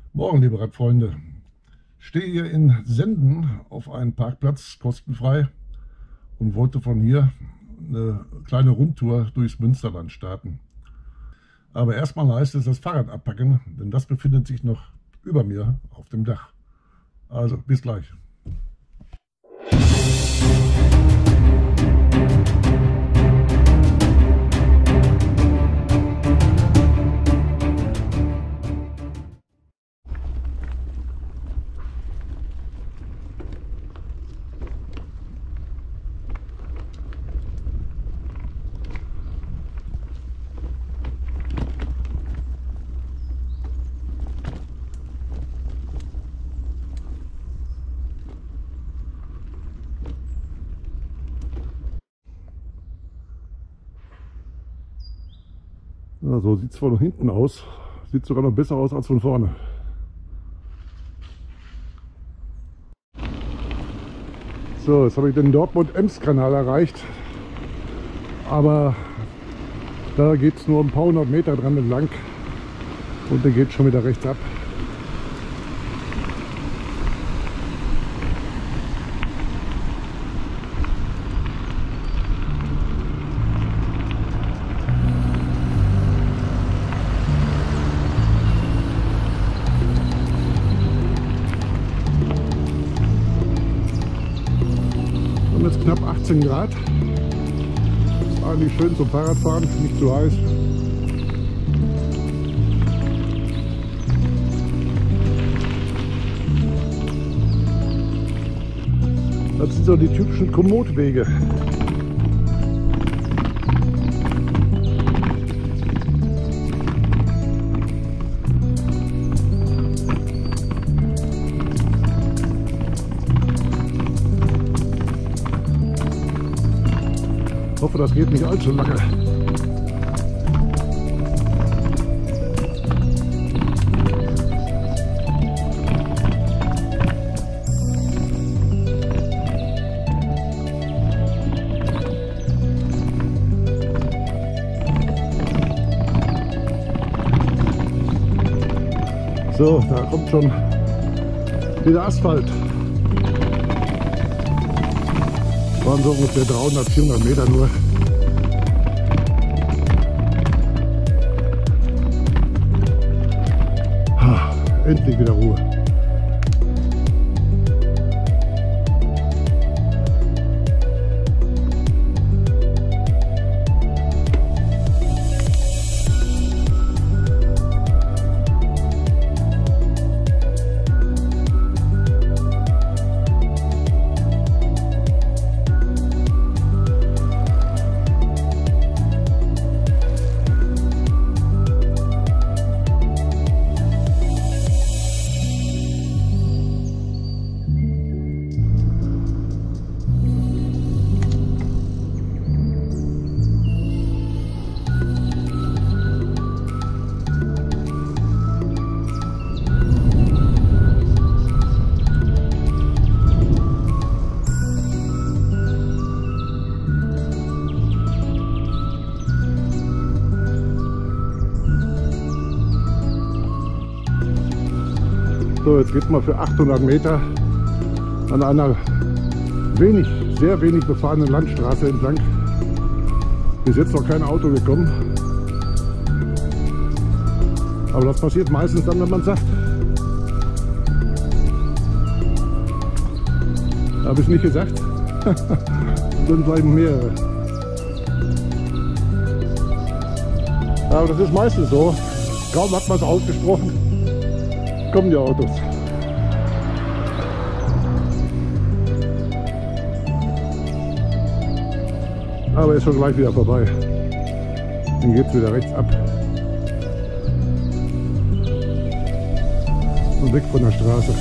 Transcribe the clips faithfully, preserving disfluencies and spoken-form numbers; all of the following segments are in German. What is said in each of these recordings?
Morgen, liebe Radfreunde. Ich stehe hier in Senden auf einem Parkplatz, kostenfrei, und wollte von hier eine kleine Rundtour durchs Münsterland starten. Aber erstmal heißt es das Fahrrad abpacken, denn das befindet sich noch über mir auf dem Dach. Also, bis gleich. Ja, so sieht es von hinten aus. Sieht sogar noch besser aus als von vorne. So, jetzt habe ich den Dortmund-Ems-Kanal erreicht. Aber da geht es nur ein paar hundert Meter dran entlang. Und der geht schon wieder rechts ab. Jetzt knapp achtzehn Grad. Ist eigentlich schön zum Fahrradfahren, nicht zu heiß. Das sind so die typischen Komootwege. Ich hoffe, das geht nicht allzu lange. So, da kommt schon wieder Asphalt. Waren so ungefähr dreihundert, vierhundert Meter nur. Ha, endlich wieder Ruhe. So, jetzt geht mal für achthundert Meter an einer wenig, sehr wenig befahrenen Landstraße entlang. Bis jetzt noch kein Auto gekommen. Aber das passiert meistens dann, wenn man sagt. Habe ich nicht gesagt? Sind vielleicht mehrere. Aber das ist meistens so. Kaum hat man es ausgesprochen, kommen die Autos. Aber ist schon gleich wieder vorbei. Dann geht es wieder rechts ab. Und weg von der Straße.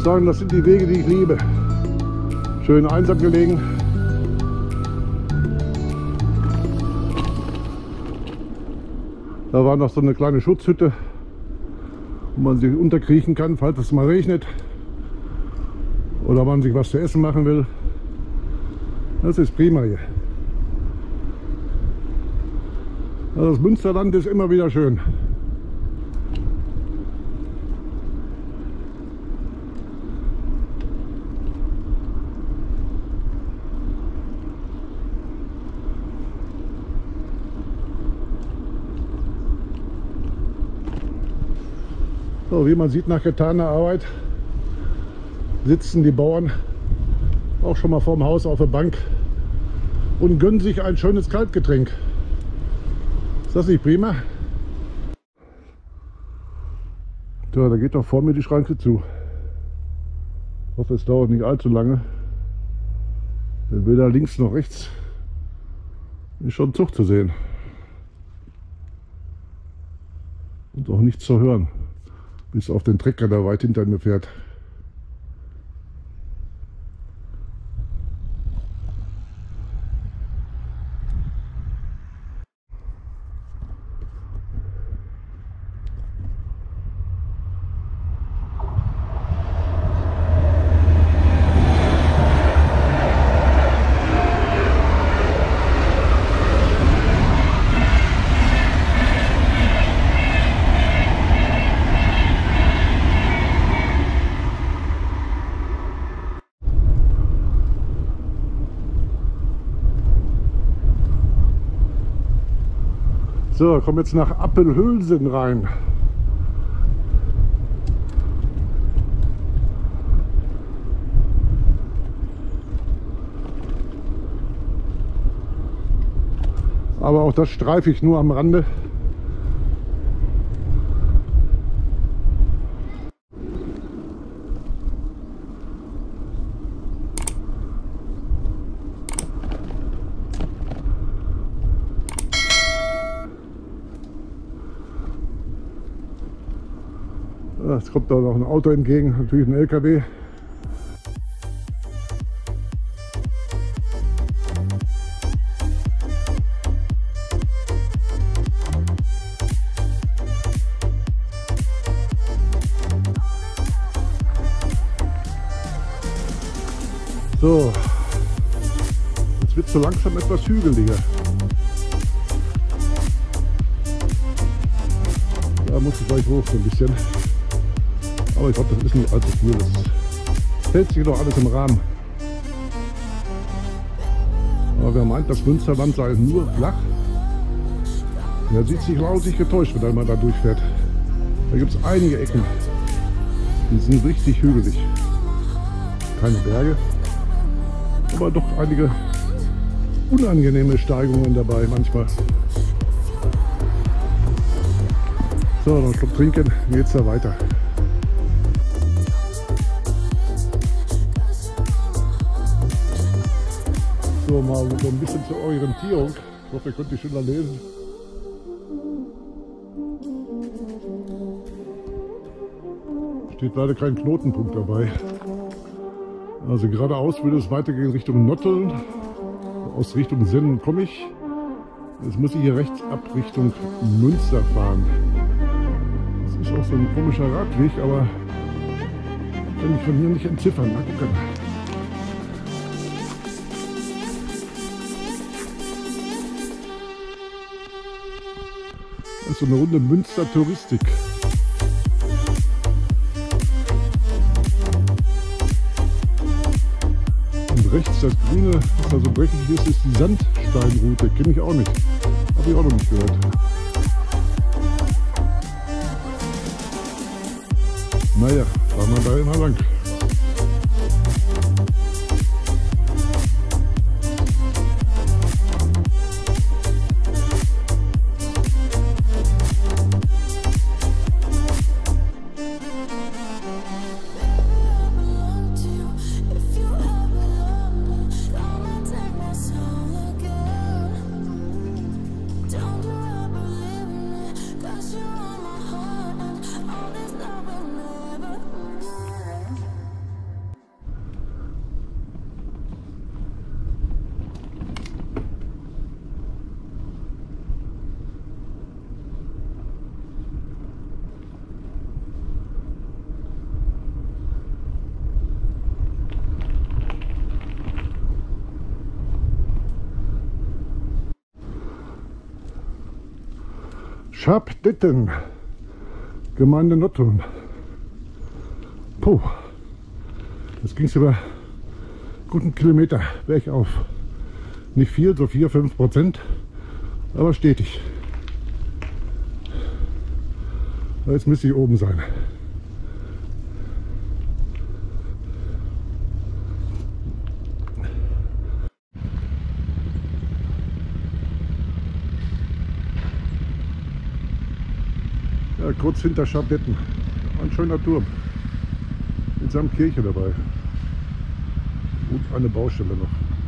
muss sagen, das sind die Wege, die ich liebe. Schön einsam gelegen. Da war noch so eine kleine Schutzhütte, wo man sich unterkriechen kann, falls es mal regnet oder man sich was zu essen machen will. Das ist prima hier. Also das Münsterland ist immer wieder schön. So, wie man sieht, nach getaner Arbeit sitzen die Bauern auch schon mal vorm Haus auf der Bank und gönnen sich ein schönes Kaltgetränk. Ist das nicht prima? So, da geht doch vor mir die Schranke zu. Ich hoffe, es dauert nicht allzu lange. Denn weder links noch rechts ist schon Zug zu sehen. Und auch nichts zu hören. Bis auf den Trecker, der weit hinter mir fährt. So, kommen jetzt nach Appelhülsen rein. Aber auch das streife ich nur am Rande. Jetzt kommt da noch ein Auto entgegen, natürlich ein L K W. So, jetzt wird es so langsam etwas hügeliger. Da muss ich gleich hoch so ein bisschen. Aber ich glaube, das ist nicht allzu viel. Das hält sich doch alles im Rahmen. Aber wer meint, das Münsterland sei nur flach, der sieht sich lausig getäuscht, wenn man da durchfährt. Da gibt es einige Ecken, die sind richtig hügelig. Keine Berge, aber doch einige unangenehme Steigungen dabei manchmal. So, noch einen Schluck trinken, geht's da weiter. So, mal so ein bisschen zur Orientierung. Ich hoffe, ihr könnt die Schilder lesen. Steht leider kein Knotenpunkt dabei. Also geradeaus würde es weitergehen Richtung Notteln. Aus Richtung Senden komme ich. Jetzt muss ich hier rechts ab Richtung Münster fahren. Das ist auch so ein komischer Radweg, aber kann ich von hier nicht entziffern. Mal gucken. Das ist so eine Runde Münster Touristik. Und rechts das Grüne, was da so dreckig ist, ist die Sandsteinroute. Kenne ich auch nicht. Habe ich auch noch nicht gehört. Naja, fahren wir da immer lang. Schabdetten, Gemeinde Nottuln. Puh, jetzt ging es über guten Kilometer bergauf. Nicht viel, so vier, fünf Prozent, aber stetig. Jetzt müsste ich oben sein. Ja, kurz hinter Schabdetten. Ein schöner Turm. Mit seiner Kirche dabei. Und eine Baustelle noch.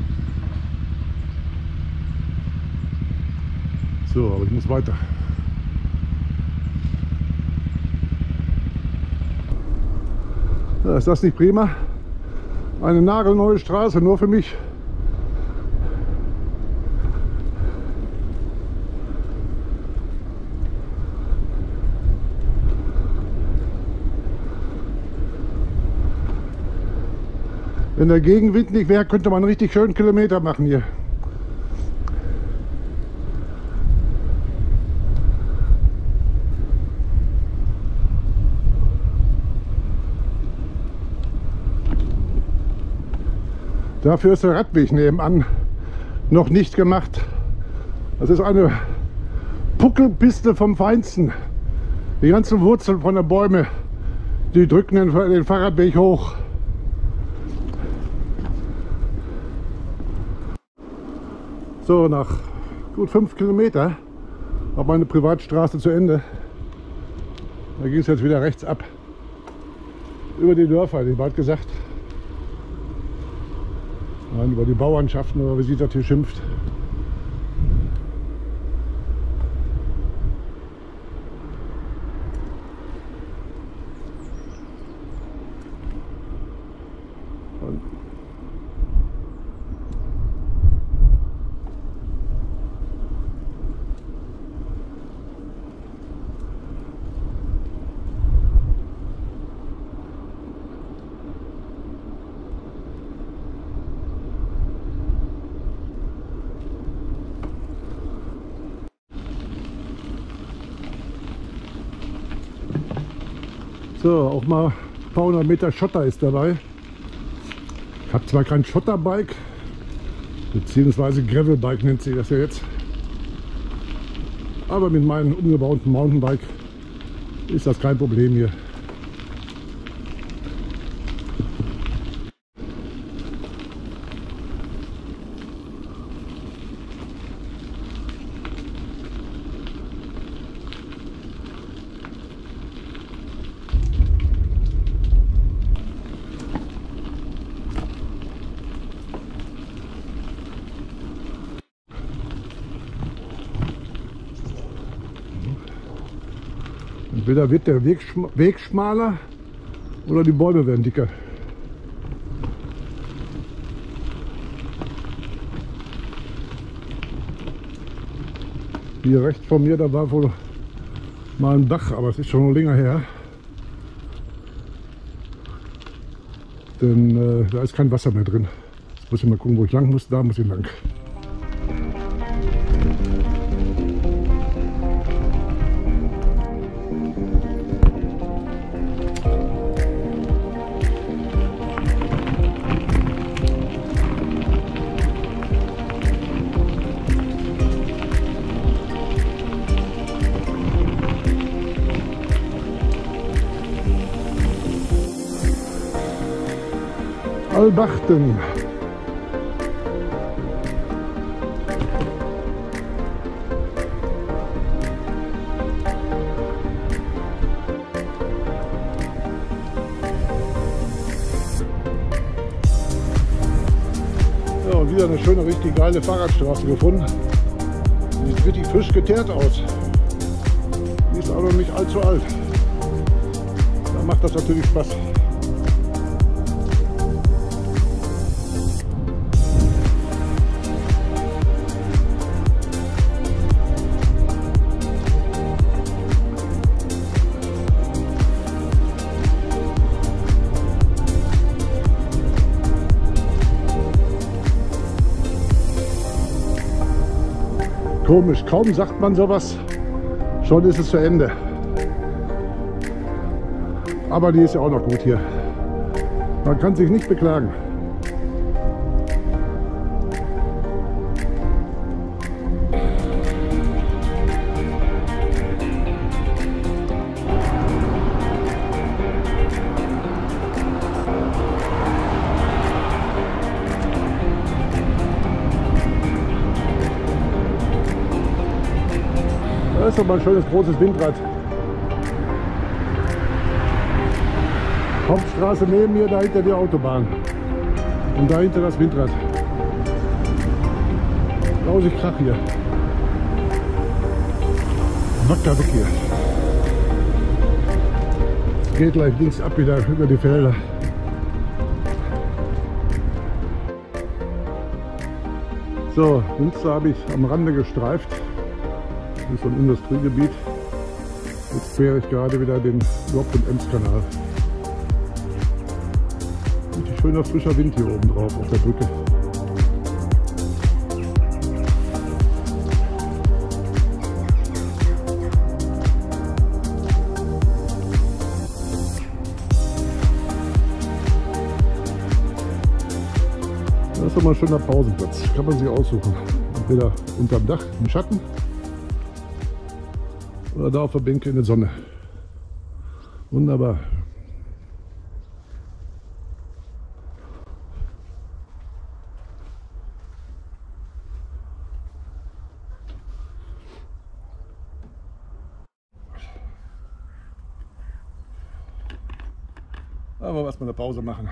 So, aber ich muss weiter. Ja, ist das nicht prima? Eine nagelneue Straße, nur für mich. Wenn der Gegenwind nicht wäre, könnte man richtig schön Kilometer machen hier. Dafür ist der Radweg nebenan noch nicht gemacht. Das ist eine Puckelpiste vom Feinsten. Die ganzen Wurzeln von den Bäumen, die drücken den, den Fahrradweg hoch. So, nach gut fünf Kilometer war meine Privatstraße zu Ende. Da ging es jetzt wieder rechts ab. Über die Dörfer, hätte ich bald gesagt. Nein, über die Bauernschaften, oder wie sich das hier schimpft. Und so, auch mal ein paar hundert Meter Schotter ist dabei. Ich habe zwar kein Schotterbike, beziehungsweise Gravelbike nennt sich das ja jetzt, aber mit meinem umgebauten Mountainbike ist das kein Problem hier. Entweder wird der Weg, schm Weg schmaler oder die Bäume werden dicker. Hier rechts von mir, da war wohl mal ein Bach, aber es ist schon noch länger her. Denn äh, da ist kein Wasser mehr drin. Jetzt muss ich mal gucken, wo ich lang muss. Da muss ich lang. Albachten. Ja, und wieder eine schöne, richtig geile Fahrradstraße gefunden. Die sieht richtig frisch geteert aus. Die ist auch noch nicht allzu alt. Da macht das natürlich Spaß. Komisch, kaum sagt man sowas, Schon ist es zu Ende. Aber die ist ja auch noch gut hier. Man kann sich nicht beklagen. Das ist doch mal ein schönes großes Windrad. Hauptstraße neben mir, dahinter die Autobahn. Und dahinter das Windrad. Lausig Krach hier. Wacker weg hier. Es geht gleich links ab wieder über die Felder. So, Münster habe ich am Rande gestreift. Das ist so ein Industriegebiet. Jetzt quere ich gerade wieder den Lob- und Ems-Kanal. Richtig schöner frischer Wind hier oben drauf auf der Brücke. Das ist doch mal ein schöner Pausenplatz. Kann man sich aussuchen. Entweder unterm Dach im Schatten oder da auf der Bänke in der Sonne. Wunderbar. Aber was mal eine Pause machen.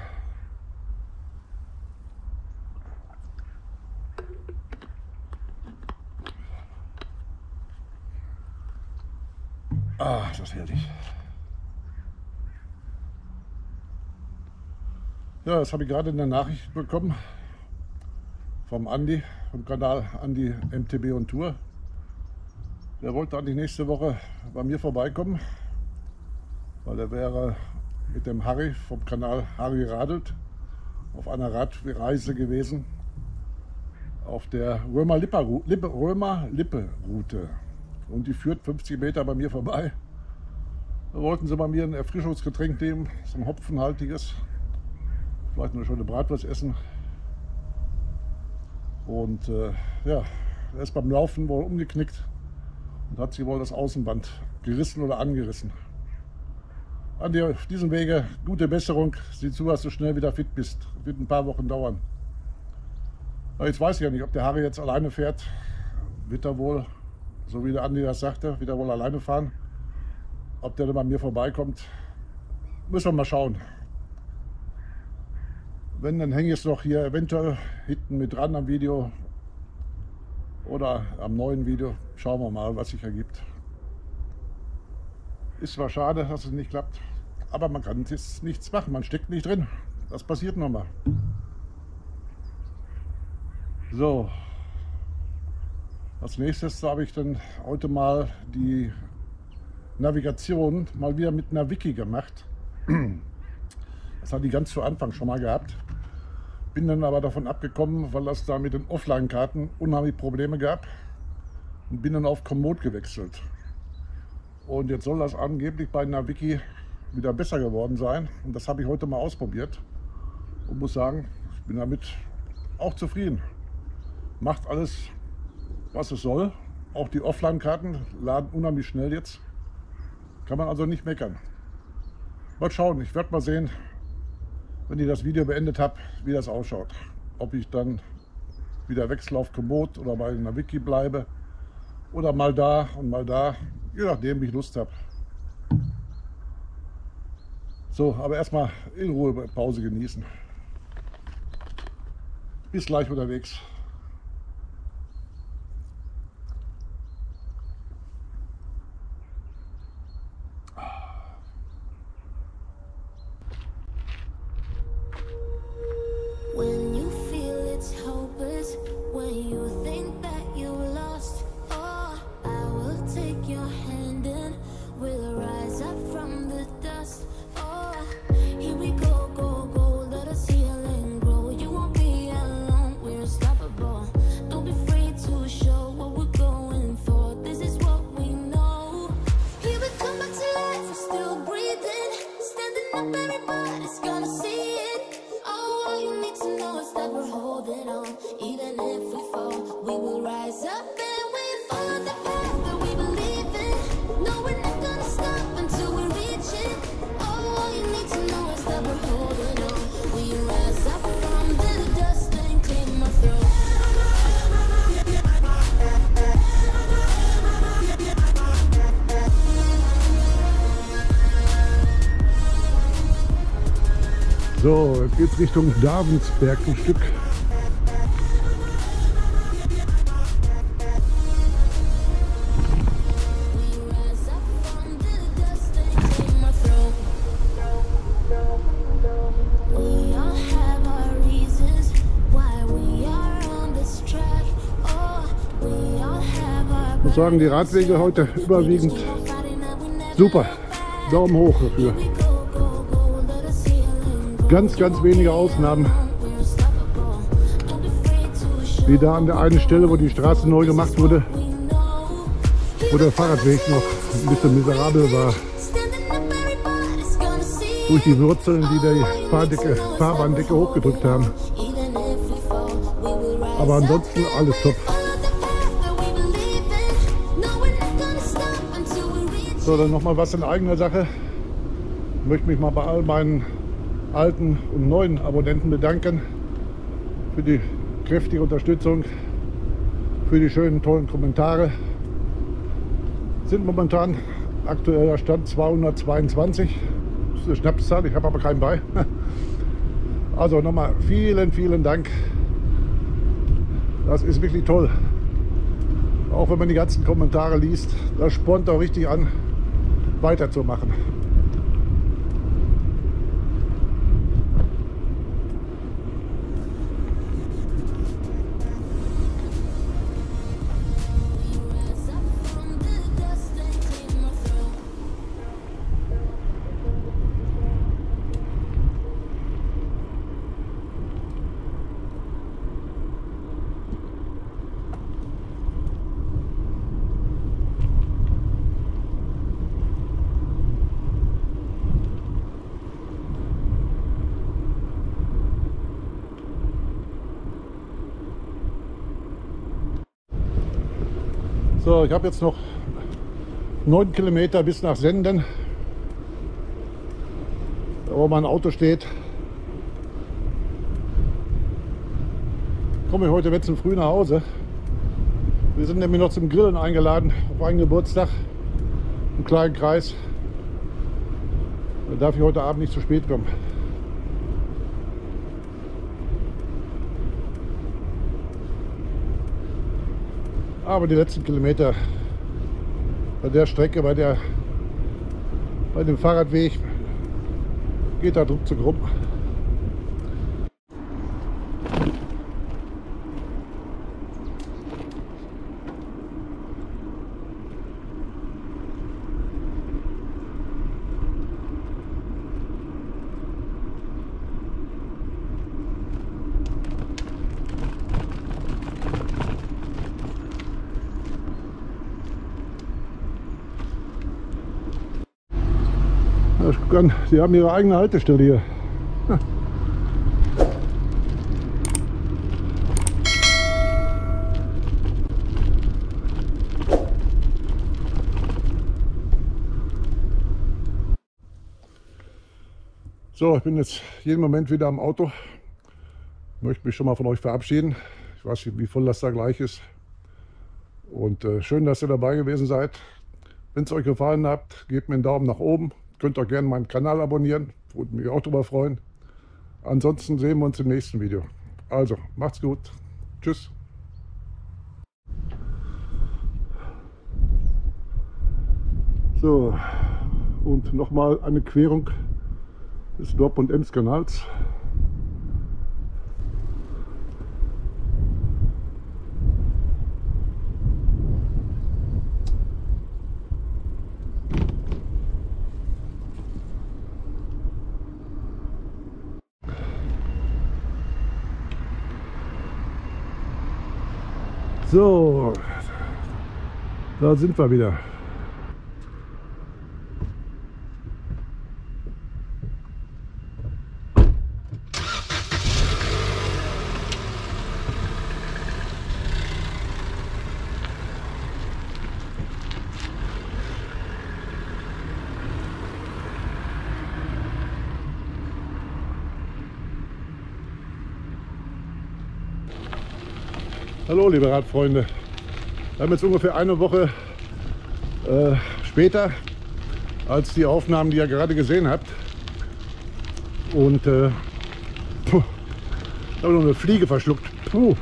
Ah, ist das herrlich. Ja, das habe ich gerade in der Nachricht bekommen vom Andi, vom Kanal Andi M T B und Tour. Der wollte eigentlich nächste Woche bei mir vorbeikommen, weil er wäre mit dem Harry vom Kanal Harry Radelt auf einer Radreise gewesen auf der Römer-Lippe-Route. Und die führt fünfzig Meter bei mir vorbei. Da wollten sie bei mir ein Erfrischungsgetränk nehmen, so ein hopfenhaltiges. Vielleicht eine schöne Bratwurst essen. Und äh, ja, er ist beim Laufen wohl umgeknickt und hat sich wohl das Außenband gerissen oder angerissen. Andi, auf diesem Wege gute Besserung. Sieh zu, dass du schnell wieder fit bist. Das wird ein paar Wochen dauern. Aber jetzt weiß ich ja nicht, ob der Harry jetzt alleine fährt. Wird er wohl, so wie der Andi das sagte, wieder wohl alleine fahren. Ob der dann bei mir vorbeikommt, müssen wir mal schauen. Wenn, dann hänge ich es noch hier eventuell hinten mit dran am Video oder am neuen Video. Schauen wir mal, was sich ergibt. Ist zwar schade, dass es nicht klappt, aber man kann jetzt nichts machen. Man steckt nicht drin. Das passiert nochmal. So. Als nächstes habe ich dann heute mal die Navigation mal wieder mit Naviki gemacht. Das hatte ich ganz zu Anfang schon mal gehabt. Bin dann aber davon abgekommen, weil das da mit den Offline-Karten unheimlich Probleme gab. Und bin dann auf Komoot gewechselt. Und jetzt soll das angeblich bei Naviki wieder besser geworden sein. Und das habe ich heute mal ausprobiert. Und muss sagen, ich bin damit auch zufrieden. Macht alles, was es soll. Auch die Offline-Karten laden unheimlich schnell jetzt. Kann man also nicht meckern. Mal schauen, ich werde mal sehen, wenn ich das Video beendet habe, wie das ausschaut. Ob ich dann wieder wechsle auf Komoot oder bei Naviki bleibe. Oder mal da und mal da. Je nachdem, wie ich Lust habe. So, aber erstmal in Ruhe Pause genießen. Bis gleich unterwegs. When you feel it's hopeless, when you think that you lost, oh, I will take your hand and we'll rise up from the dust. Oh, here we go, go, go, let us heal and grow. You won't be alone, we're unstoppable. So, jetzt geht's Richtung Davensberg ein Stück. Ich muss sagen, die Radwege heute überwiegend super. Daumen hoch dafür. Ganz, ganz wenige Ausnahmen. Wie da an der einen Stelle, wo die Straße neu gemacht wurde, wo der Fahrradweg noch ein bisschen miserabel war. Durch die Wurzeln, die die Fahrdecke, Fahrbahndecke hochgedrückt haben. Aber ansonsten alles top. So, dann nochmal was in eigener Sache. Ich möchte mich mal bei all meinen alten und neuen Abonnenten bedanken für die kräftige Unterstützung, für die schönen, tollen Kommentare. Sind momentan aktueller Stand zweihundertzweiundzwanzig. Das ist eine Schnapszahl, ich habe aber keinen bei. Also nochmal vielen, vielen Dank. Das ist wirklich toll. Auch wenn man die ganzen Kommentare liest, das spornt auch richtig an, weiterzumachen. So, ich habe jetzt noch neun Kilometer bis nach Senden, wo mein Auto steht. Komme ich heute Wetzen früh nach Hause. Wir sind nämlich noch zum Grillen eingeladen auf einen Geburtstag im kleinen Kreis. Da darf ich heute Abend nicht zu spät kommen. Aber die letzten Kilometer bei der Strecke, bei, der, bei dem Fahrradweg, geht da ruckzuck rum. Die haben ihre eigene Haltestelle hier. So, ich bin jetzt jeden Moment wieder am Auto. Ich möchte mich schon mal von euch verabschieden. Ich weiß nicht, wie voll das da gleich ist. Und äh, schön, dass ihr dabei gewesen seid. Wenn es euch gefallen hat, gebt mir einen Daumen nach oben. Könnt auch gerne meinen Kanal abonnieren, würde mich auch darüber freuen. Ansonsten sehen wir uns im nächsten Video. Also, macht's gut. Tschüss. So, und nochmal eine Querung des Dorp- und Ems-Kanals. So, da sind wir wieder. Hallo liebe Radfreunde, wir haben jetzt ungefähr eine Woche äh, später als die Aufnahmen, die ihr gerade gesehen habt, und äh, Ich habe noch eine Fliege verschluckt. Puh.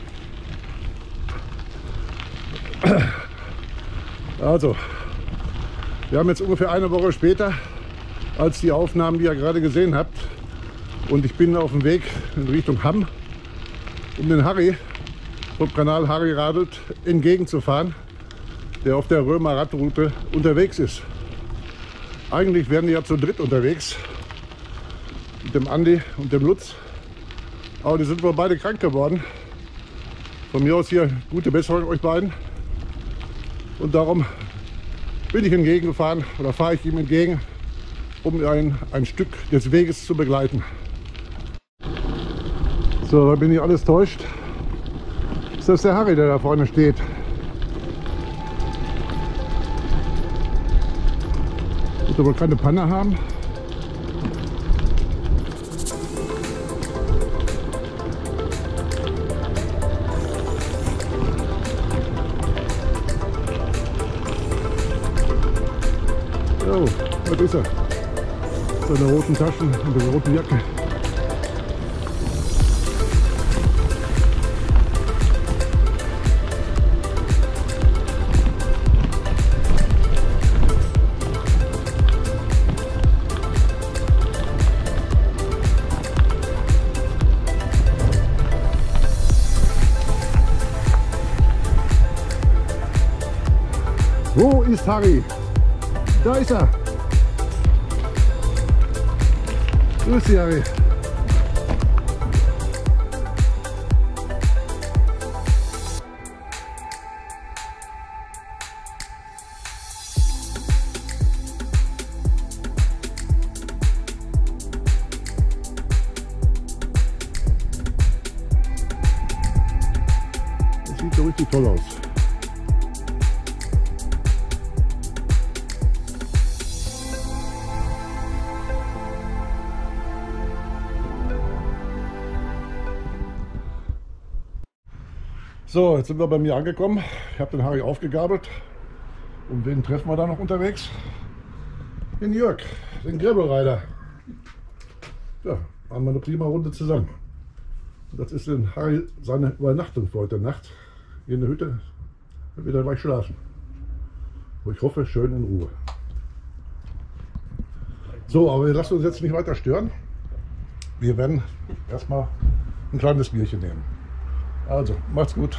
Also, wir haben jetzt ungefähr eine Woche später als die Aufnahmen, die ihr gerade gesehen habt. Und ich bin auf dem Weg in Richtung Hamm, um den Harry vom Kanal Harry Radelt entgegenzufahren, der auf der Römer Radroute unterwegs ist. Eigentlich wären die ja zu dritt unterwegs, mit dem Andi und dem Lutz. Aber die sind wohl beide krank geworden. Von mir aus hier gute Besserung euch beiden. Und darum bin ich entgegengefahren oder fahre ich ihm entgegen, um ein, ein Stück des Weges zu begleiten. So, da bin ich alles täuscht. Ist das der Harry, der da vorne steht? Wird aber keine Panne haben. Oh, was ist er? Seine roten Taschen und der roten Jacke. Wo ist Harry? Da ist er. Grüß dich, Harry. Das sieht so richtig toll aus. So, jetzt sind wir bei mir angekommen. Ich habe den Harry aufgegabelt. Und wen treffen wir da noch unterwegs? Den Jörg, den Gravelrider. Ja, machen wir eine prima Runde zusammen. Und das ist den Harry seine Übernachtung für heute Nacht. Hier in der Hütte wird wieder gleich schlafen. Und ich hoffe, schön in Ruhe. So, aber wir lassen uns jetzt nicht weiter stören. Wir werden erstmal ein kleines Bierchen nehmen. Also, macht's gut.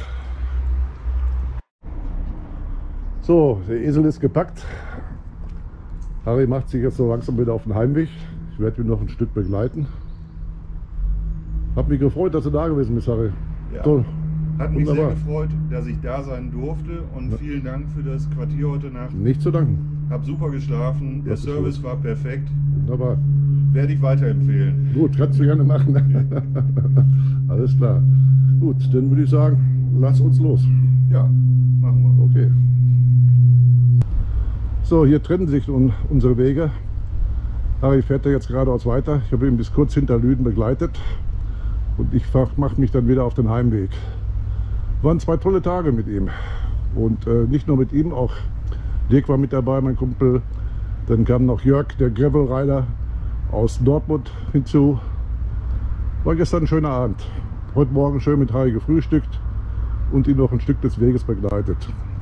So, der Esel ist gepackt. Harry macht sich jetzt so langsam wieder auf den Heimweg. Ich werde ihn noch ein Stück begleiten. Hab mich gefreut, dass du da gewesen bist, Harry. Ja, Toll. hat mich Wunderbar. sehr gefreut, dass ich da sein durfte und Ja. vielen Dank für das Quartier heute Nacht. Nicht zu danken. Hab super geschlafen, der Das ist Service gut. war perfekt. Wunderbar. Werde ich weiterempfehlen. Gut, kannst du gerne machen. Alles klar. Gut, dann würde ich sagen, lass uns los. Ja, machen wir. Okay. So, hier trennen sich nun unsere Wege. Harry fährt ja jetzt geradeaus weiter. Ich habe ihn bis kurz hinter Lüden begleitet. Und ich mache mich dann wieder auf den Heimweg. Waren zwei tolle Tage mit ihm. Und äh, nicht nur mit ihm, auch Dirk war mit dabei, mein Kumpel. Dann kam noch Jörg, der Gravelrider aus Dortmund hinzu. War gestern ein schöner Abend. Heute Morgen schön mit Harry gefrühstückt und ihn noch ein Stück des Weges begleitet.